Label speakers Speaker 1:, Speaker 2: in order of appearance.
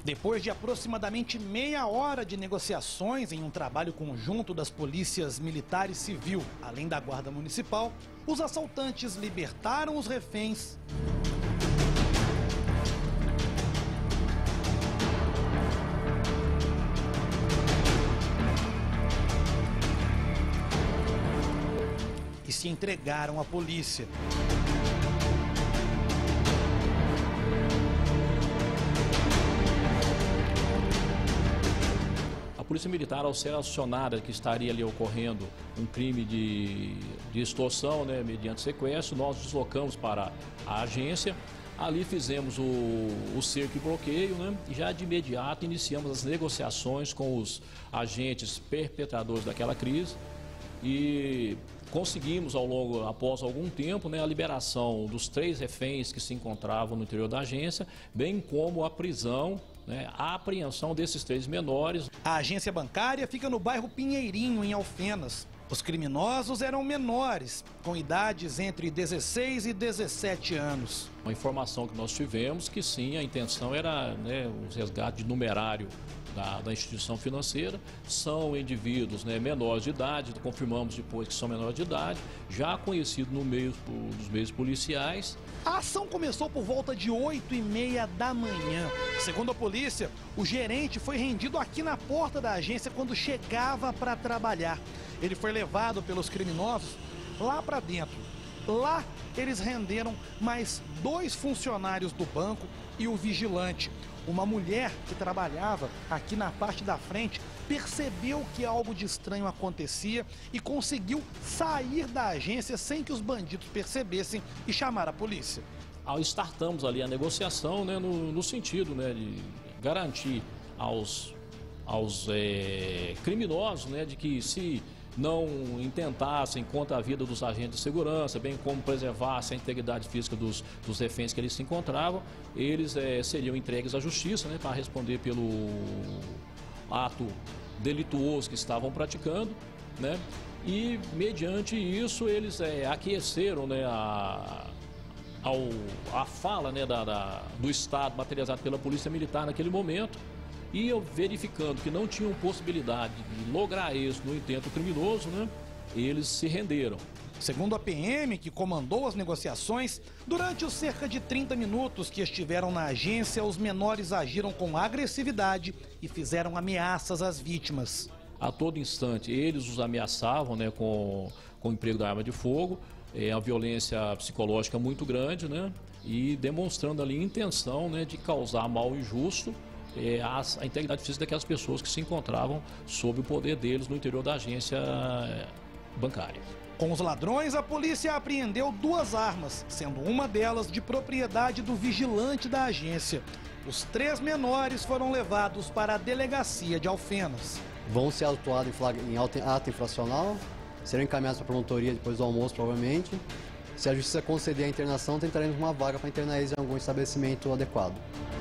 Speaker 1: Depois de aproximadamente meia hora de negociações em um trabalho conjunto das polícias militar e civil, além da Guarda Municipal, os assaltantes libertaram os reféns e se entregaram à polícia.
Speaker 2: A Polícia Militar, ao ser acionada que estaria ali ocorrendo um crime de extorsão, né, mediante sequestro, nós deslocamos para a agência. Ali fizemos o cerco e bloqueio, né, e já de imediato iniciamos as negociações com os agentes perpetradores daquela crise e conseguimos, após algum tempo, né, a liberação dos 3 reféns que se encontravam no interior da agência, bem como a prisão, né, a apreensão desses 3 menores.
Speaker 1: A agência bancária fica no bairro Pinheirinho, em Alfenas. Os criminosos eram menores, com idades entre 16 e 17 anos.
Speaker 2: Uma informação que nós tivemos que sim, a intenção era, né, o resgate de numerário da instituição financeira. São indivíduos, né, menores de idade, confirmamos depois que são menores de idade, já conhecidos dos meios policiais.
Speaker 1: A ação começou por volta de 8h30 da manhã. Segundo a polícia, o gerente foi rendido aqui na porta da agência quando chegava para trabalhar. Ele foi levado pelos criminosos lá para dentro. Lá eles renderam mais 2 funcionários do banco e o vigilante. Uma mulher que trabalhava aqui na parte da frente percebeu que algo de estranho acontecia e conseguiu sair da agência sem que os bandidos percebessem e chamar a polícia.
Speaker 2: Startamos ali a negociação, né, no sentido, né, de garantir aos criminosos, né, de que se não intentassem contra a vida dos agentes de segurança, bem como preservassem a integridade física dos reféns que eles se encontravam, eles seriam entregues à justiça, né, para responder pelo ato delituoso que estavam praticando, né, e mediante isso eles aqueceram, né, a fala, né, do Estado materializado pela Polícia Militar naquele momento. E eu verificando que não tinham possibilidade de lograr êxito no intento criminoso, né, eles se renderam.
Speaker 1: Segundo a PM, que comandou as negociações, durante os cerca de 30 minutos que estiveram na agência, os menores agiram com agressividade e fizeram ameaças às vítimas.
Speaker 2: A todo instante eles os ameaçavam, né, com o emprego da arma de fogo, a violência psicológica muito grande, né, e demonstrando ali intenção, né, de causar mal injusto, a integridade física daquelas pessoas que se encontravam sob o poder deles no interior da agência bancária.
Speaker 1: Com os ladrões, a polícia apreendeu 2 armas, sendo uma delas de propriedade do vigilante da agência. Os 3 menores foram levados para a delegacia de Alfenas.
Speaker 3: Vão ser autuados em ato infracional, serão encaminhados para a promotoria depois do almoço, provavelmente. Se a justiça conceder a internação, tentaremos uma vaga para internar eles em algum estabelecimento adequado.